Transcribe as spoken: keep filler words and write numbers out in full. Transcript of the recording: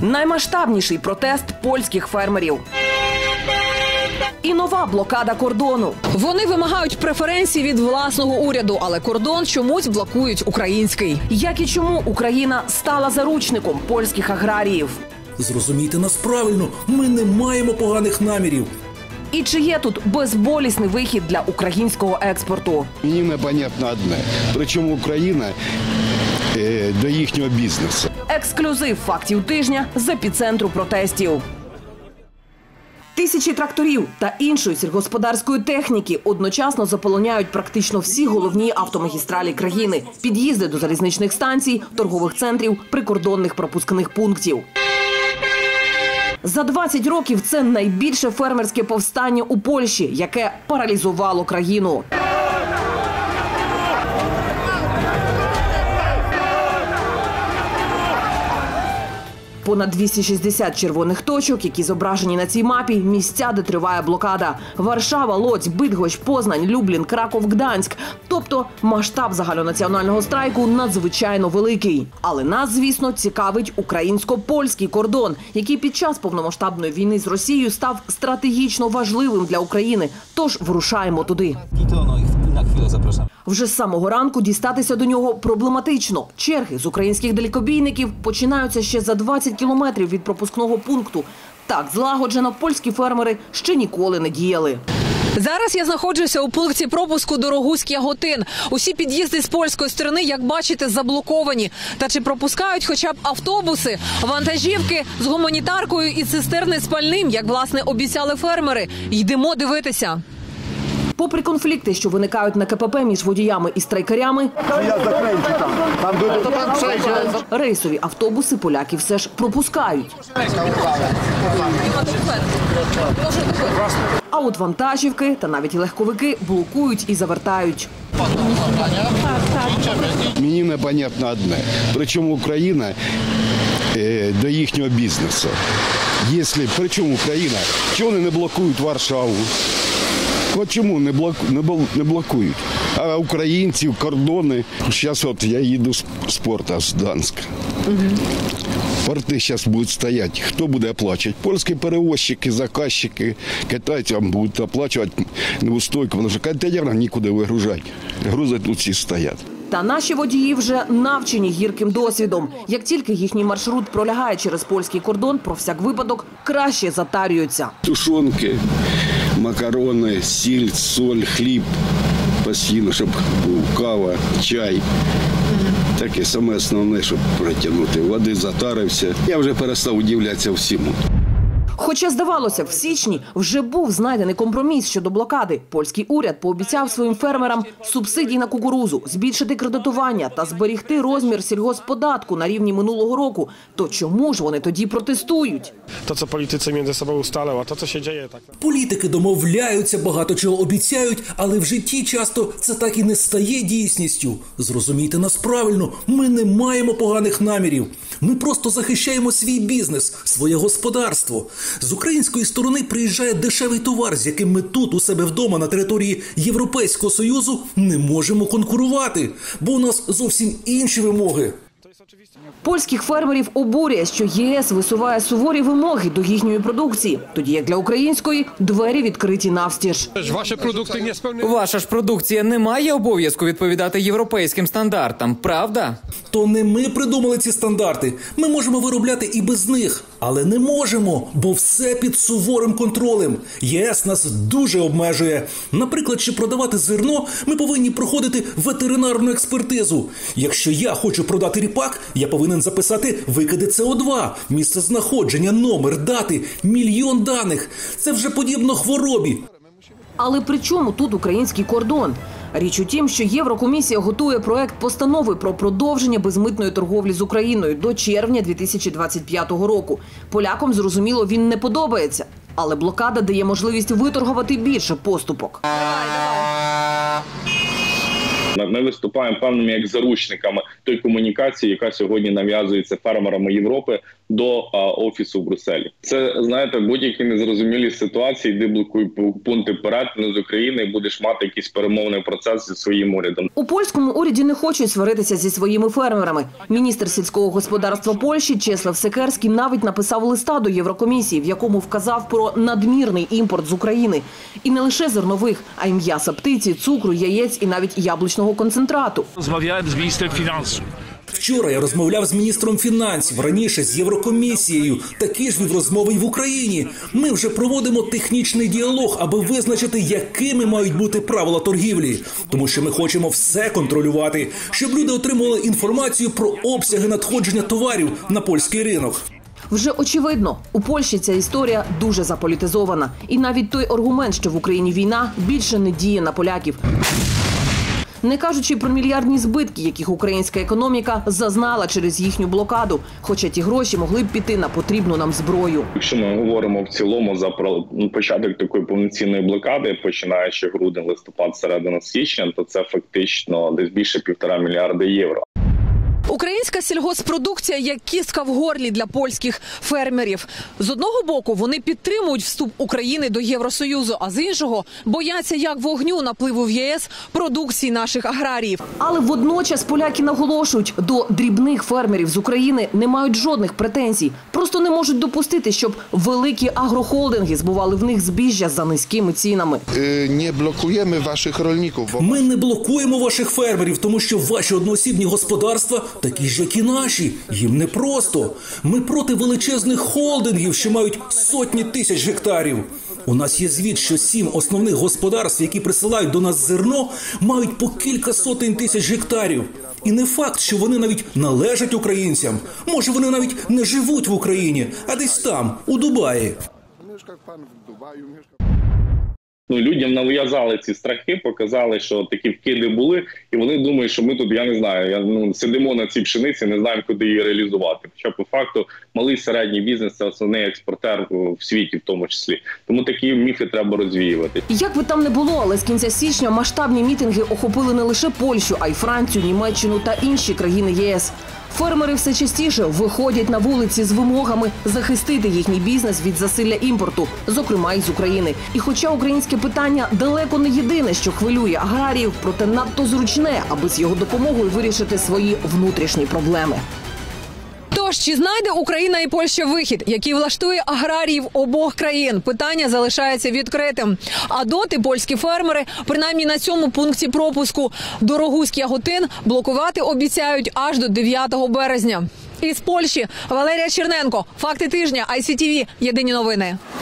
Наймасштабніший протест польських фермерів. І нова блокада кордону. Вони вимагають преференцій від власного уряду, але кордон чомусь блокують український. Як і чому Україна стала заручником польських аграріїв? Зрозумійте нас правильно, ми не маємо поганих намірів. І чи є тут безболісний вихід для українського експорту? Мені непонятно одне. Причому Україна е, до їхнього бізнесу. Ексклюзив фактів тижня з епіцентру протестів. Тисячі тракторів та іншої сільгосподарської техніки одночасно заполоняють практично всі головні автомагістралі країни, під'їзди до залізничних станцій, торгових центрів, прикордонних пропускних пунктів. За двадцять років це найбільше фермерське повстання у Польщі, яке паралізувало країну. Понад двісті шістдесят червоних точок, які зображені на цій мапі, місця, де триває блокада. Варшава, Лодзь, Бидгощ, Познань, Люблін, Краков, Гданськ. Тобто масштаб загальнонаціонального страйку надзвичайно великий. Але нас, звісно, цікавить українсько-польський кордон, який під час повномасштабної війни з Росією став стратегічно важливим для України. Тож вирушаємо туди. Вже з самого ранку дістатися до нього проблематично. Черги з українських далекобійників починаються ще за двадцять кілометрів від пропускного пункту. Так злагоджено польські фермери ще ніколи не діяли. Зараз я знаходжуся у пункті пропуску Дорогуськ-Яготин. Усі під'їзди з польської сторони, як бачите, заблоковані. Та чи пропускають хоча б автобуси, вантажівки з гуманітаркою і цистерни з пальним, як, власне, обіцяли фермери? Йдемо дивитися. Попри конфлікти, що виникають на КПП між водіями і страйкарями, рейсові автобуси поляки все ж пропускають. А от вантажівки та навіть легковики блокують і завертають. Мені непонятно одне. Причому Україна е, до їхнього бізнесу. Якщо, причому Україна, чого вони не блокують Варшаву? От чому не, блоку, не блокують? А українців, кордони. Зараз от я їду з порту, з Гданська. Угу. Порти зараз будуть стояти. Хто буде оплачувати? Польські перевозчики, заказчики, китайцям будуть оплачувати неустойку, тому що контейнерам нікуди вигружати. Грузи тут всі стоять. Та наші водії вже навчені гірким досвідом. Як тільки їхній маршрут пролягає через польський кордон, про всяк випадок краще затарюються. Тушонки, макарони, сіль, соль, хліб, постійно, щоб був кава, чай. Таке саме основне, щоб протягнути. Води затарився. Я вже перестав удивлятися всьому. Хоча, здавалося, в січні вже був знайдений компроміс щодо блокади. Польський уряд пообіцяв своїм фермерам субсидії на кукурудзу, збільшити кредитування та зберегти розмір сільгоспподатку на рівні минулого року. То чому ж вони тоді протестують? То, що політиці між собою устали, а то, що się dzieje, так. Політики домовляються, багато чого обіцяють, але в житті часто це так і не стає дійсністю. Зрозумійте нас правильно, ми не маємо поганих намірів. Ми просто захищаємо свій бізнес, своє господарство. З української сторони приїжджає дешевий товар, з яким ми тут, у себе вдома, на території Європейського Союзу, не можемо конкурувати, бо у нас зовсім інші вимоги. Польських фермерів обурює, що ЄС висуває суворі вимоги до їхньої продукції, тоді як для української двері відкриті навстіж. Ваші продукти не сповнені. Ваша ж продукція не має обов'язку відповідати європейським стандартам, правда? То не ми придумали ці стандарти. Ми можемо виробляти і без них. Але не можемо, бо все під суворим контролем. ЄС нас дуже обмежує. Наприклад, щоб продавати зерно, ми повинні проходити ветеринарну експертизу. Якщо я хочу продати ріпак, я повинен записати викиди С О два, місце знаходження, номер, дати, мільйон даних. Це вже подібно хворобі. Але при чому тут український кордон? Річ у тім, що Єврокомісія готує проект постанови про продовження безмитної торговлі з Україною до червня дві тисячі двадцять п'ятого року. Полякам, зрозуміло, він не подобається. Але блокада дає можливість виторгувати більше поступок. Ми виступаємо певними як заручниками той комунікації, яка сьогодні нав'язується фермерами Європи до а, офісу в Брюсселі. Це, знаєте, будь-які незрозумілі ситуації, де блокують пункти перетину з України, і будеш мати якийсь перемовний процес зі своїм урядом. У польському уряді не хочуть сваритися зі своїми фермерами. Міністр сільського господарства Польщі Чеслав Секерський навіть написав листа до Єврокомісії, в якому вказав про надмірний імпорт з України. І не лише зернових, а й м'яса птиці, цукру, яєць і навіть яблучного концентрату. Розмовляємо з міністром фінансів. Вчора я розмовляв з міністром фінансів, раніше з Єврокомісією. Такі ж вів розмови й в Україні. Ми вже проводимо технічний діалог, аби визначити, якими мають бути правила торгівлі. Тому що ми хочемо все контролювати, щоб люди отримували інформацію про обсяги надходження товарів на польський ринок. Вже очевидно, у Польщі ця історія дуже заполітизована. І навіть той аргумент, що в Україні війна, більше не діє на поляків. Не кажучи про мільярдні збитки, яких українська економіка зазнала через їхню блокаду. Хоча ті гроші могли б піти на потрібну нам зброю. Якщо ми говоримо в цілому за початок такої повноцінної блокади, починаючи грудень, листопад, середина січня, то це фактично десь більше півтора мільярда євро. Українська сільгосппродукція як кістка в горлі для польських фермерів. З одного боку, вони підтримують вступ України до Євросоюзу, а з іншого бояться як вогню напливу в ЄС продукції наших аграріїв. Але водночас поляки наголошують, до дрібних фермерів з України не мають жодних претензій. Просто не можуть допустити, щоб великі агрохолдинги збували в них збіжжя за низькими цінами. Не блокуємо ваших rolników. Ми не блокуємо ваших фермерів, тому що ваші одноосібні господарства такі ж, як і наші. Їм непросто. Ми проти величезних холдингів, що мають сотні тисяч гектарів. У нас є звіт, що сім основних господарств, які присилають до нас зерно, мають по кілька сотень тисяч гектарів. І не факт, що вони навіть належать українцям. Може, вони навіть не живуть в Україні, а десь там, у Дубаї. Ну, людям нав'язали ці страхи, показали, що такі вкиди були, і вони думають, що ми тут, я не знаю, я, ну, сидимо на цій пшениці, не знаємо, куди її реалізувати. Хоча, по факту, малий середній бізнес – це основний експортер в світі в тому числі. Тому такі міфи треба розвіювати. Як би там не було, але з кінця січня масштабні мітинги охопили не лише Польщу, а й Францію, Німеччину та інші країни ЄС. Фермери все частіше виходять на вулиці з вимогами захистити їхній бізнес від засилля імпорту, зокрема й з України. І хоча українське питання далеко не єдине, що хвилює аграріїв, проте надто зручне, аби з його допомогою вирішити свої внутрішні проблеми. Тож, чи знайде Україна і Польща вихід, який влаштує аграріїв обох країн? Питання залишається відкритим. А доти польські фермери, принаймні на цьому пункті пропуску Дорогуськ-Яготин, блокувати обіцяють аж до дев'ятого березня. Із Польщі Валерія Черненко. Факти тижня. ай сі ті ві. Єдині новини.